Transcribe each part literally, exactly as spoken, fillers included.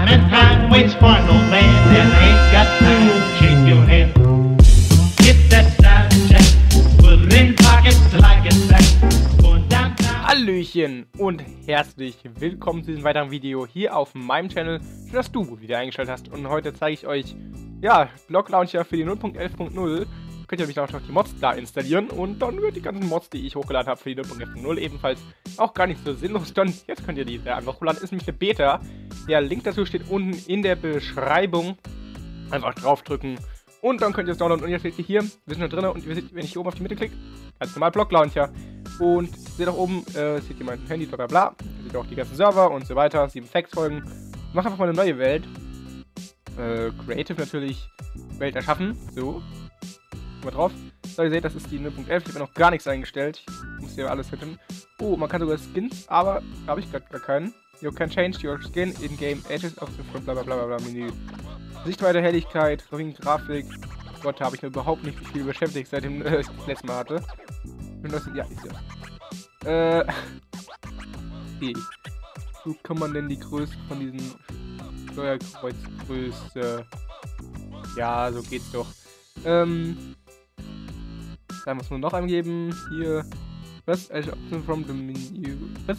Time and time waits for no man that ain't got time to shake your hand. Get that style check, put it in pockets like it's back. Going downtown. Hallöchen und herzlich willkommen zu diesem weiteren Video hier auf meinem Channel. Schön, dass du wieder eingeschaltet hast und heute zeige ich euch, ja, Block Launcher für die null Punkt elf Punkt null. Könnt ihr nämlich auch noch die Mods da installieren und dann wird die ganzen Mods, die ich hochgeladen habe für die null Punkt elf Punkt null ebenfalls auch gar nicht so sinnlos. Dann jetzt könnt ihr die da einfach hochladen. Ist nämlich eine Beta. Der Link dazu steht unten in der Beschreibung. Einfach draufdrücken und dann könnt ihr es downloaden. Und jetzt seht ihr hier, wir sind schon drin und ihr seht, wenn ich hier oben auf die Mitte klicke, ganz normal Block Launcher. Und seht auch oben, äh, seht ihr mein Handy, bla bla bla. Ihr seht auch die ganzen Server und so weiter, sieben Facts-Folgen. Ich mache einfach mal eine neue Welt. Äh, Creative natürlich, Welt erschaffen, so. Mal drauf. So, ihr seht, das ist die null Punkt elf. Ich habe noch gar nichts eingestellt. Ich muss hier alles finden. Oh, man kann sogar Skins, aber da habe ich gerade gar keinen. You can change your skin in game edges of the front, bla bla bla bla Menü. Sichtweite, Helligkeit, Grafik. Gott, da habe ich mir überhaupt nicht viel beschäftigt, seitdem äh, ich das letzte Mal hatte. Und das, ja, ist ja. Äh. Okay. Wo kann man denn die Größe von diesem Steuerkreuzgröße? Ja, so geht's doch. Ähm. Da muss man noch eingeben. Hier. Was? Also Option from the menu. Was?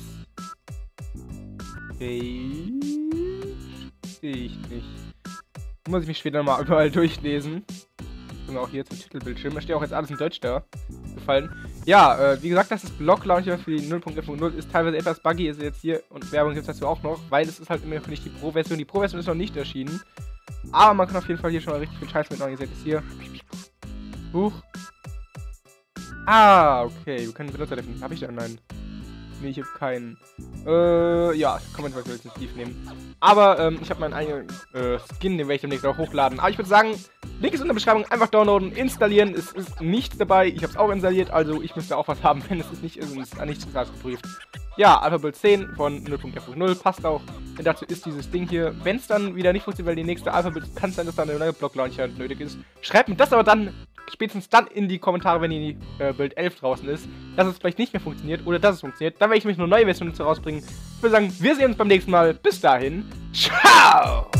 Okay. Sehe ich nicht. Muss ich mich später mal überall durchlesen. Und auch hier zum Titelbildschirm. Da steht auch jetzt alles in Deutsch da. Gefallen. Ja, äh, wie gesagt, das ist Block Launcher für die null Punkt elf Punkt null. Ist teilweise etwas buggy, ist jetzt hier. Und Werbung gibt es dazu auch noch. Weil es ist halt immer noch nicht die Pro-Version. Die Pro-Version ist noch nicht erschienen. Aber man kann auf jeden Fall hier schon mal richtig viel Scheiß mitmachen. Ihr seht es hier. Huch. Ah, okay. Wir können Benutzer definieren. Habe ich da? Nein. Nee, ich habe keinen. Äh, ja, kann man zum Beispiel jetzt nicht nehmen. Aber, ähm, ich habe meinen eigenen äh, Skin, den werde ich demnächst auch hochladen. Aber ich würde sagen, Link ist in der Beschreibung. Einfach downloaden, installieren. Es ist nichts dabei. Ich habe es auch installiert, also ich müsste auch was haben, wenn es nicht ist und es ist nichts geprüft. Ja, Alpha-Build zehn von null Punkt elf Punkt null passt auch. Denn dazu ist dieses Ding hier. Wenn es dann wieder nicht funktioniert, weil die nächste Alpha-Build kann es sein, dass dann ein neuer Block-Launcher nötig ist. Schreibt mir das aber dann spätestens dann in die Kommentare, wenn die äh, Build elf draußen ist, dass es vielleicht nicht mehr funktioniert oder dass es funktioniert. Dann werde ich mich eine neue Version dazu rausbringen. Ich würde sagen, wir sehen uns beim nächsten Mal. Bis dahin. Ciao!